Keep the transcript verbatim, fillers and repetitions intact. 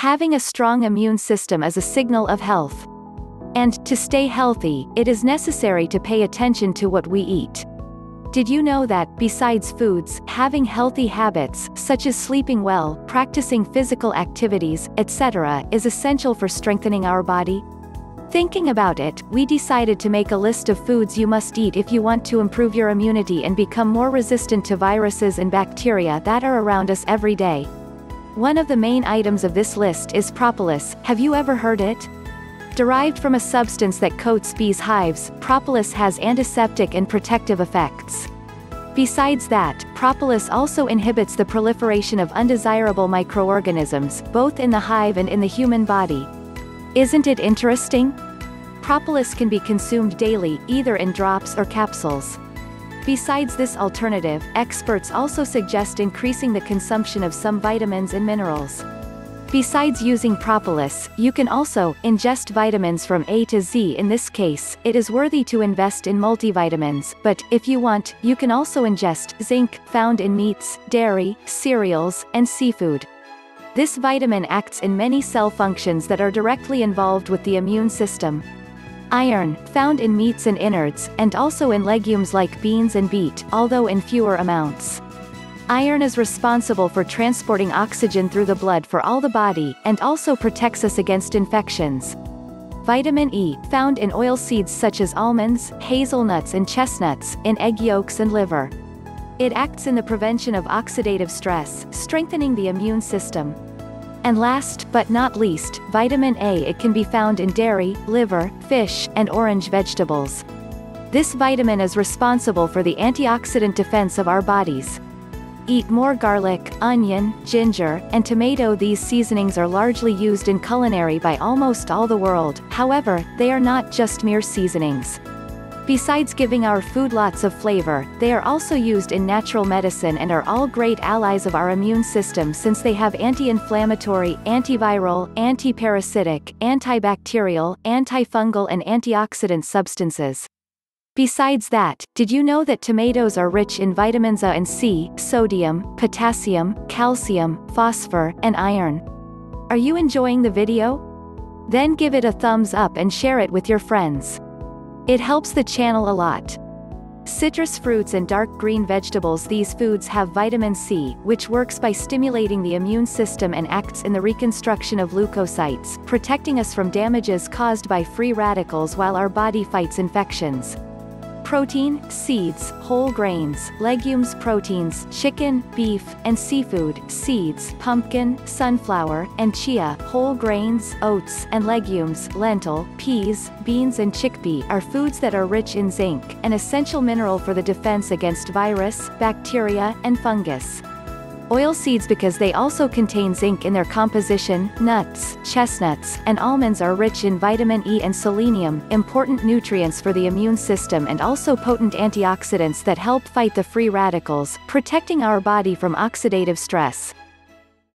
Having a strong immune system is a signal of health. And, to stay healthy, it is necessary to pay attention to what we eat. Did you know that, besides foods, having healthy habits, such as sleeping well, practicing physical activities, et cetera, is essential for strengthening our body? Thinking about it, we decided to make a list of foods you must eat if you want to improve your immunity and become more resistant to viruses and bacteria that are around us every day. One of the main items of this list is propolis. Have you ever heard it? Derived from a substance that coats bees' hives, propolis has antiseptic and protective effects. Besides that, propolis also inhibits the proliferation of undesirable microorganisms, both in the hive and in the human body. Isn't it interesting? Propolis can be consumed daily, either in drops or capsules. Besides this alternative, experts also suggest increasing the consumption of some vitamins and minerals. Besides using propolis, you can also ingest vitamins from A to Z. In this case, it is worthy to invest in multivitamins, but, if you want, you can also ingest zinc, found in meats, dairy, cereals, and seafood. This vitamin acts in many cell functions that are directly involved with the immune system. Iron, found in meats and innards, and also in legumes like beans and beet, although in fewer amounts. Iron is responsible for transporting oxygen through the blood for all the body, and also protects us against infections. Vitamin E, found in oilseeds such as almonds, hazelnuts and chestnuts, in egg yolks and liver. It acts in the prevention of oxidative stress, strengthening the immune system. And last, but not least, vitamin A. It can be found in dairy, liver, fish, and orange vegetables. This vitamin is responsible for the antioxidant defense of our bodies. Eat more garlic, onion, ginger, and tomato. These seasonings are largely used in culinary by almost all the world. However, they are not just mere seasonings. Besides giving our food lots of flavor, they are also used in natural medicine and are all great allies of our immune system since they have anti-inflammatory, antiviral, antiparasitic, antibacterial, antifungal and antioxidant substances. Besides that, did you know that tomatoes are rich in vitamins A and C, sodium, potassium, calcium, phosphor, and iron? Are you enjoying the video? Then give it a thumbs up and share it with your friends. It helps the channel a lot. Citrus fruits and dark green vegetables. These foods have vitamin C, which works by stimulating the immune system and acts in the reconstruction of leukocytes, protecting us from damages caused by free radicals while our body fights infections. Protein, seeds, whole grains, legumes. Proteins, chicken, beef, and seafood, seeds, pumpkin, sunflower, and chia, whole grains, oats, and legumes, lentil, peas, beans and chickpea, are foods that are rich in zinc, an essential mineral for the defense against virus, bacteria, and fungus. Oilseeds, because they also contain zinc in their composition. Nuts, chestnuts, and almonds are rich in vitamin E and selenium, important nutrients for the immune system and also potent antioxidants that help fight the free radicals, protecting our body from oxidative stress.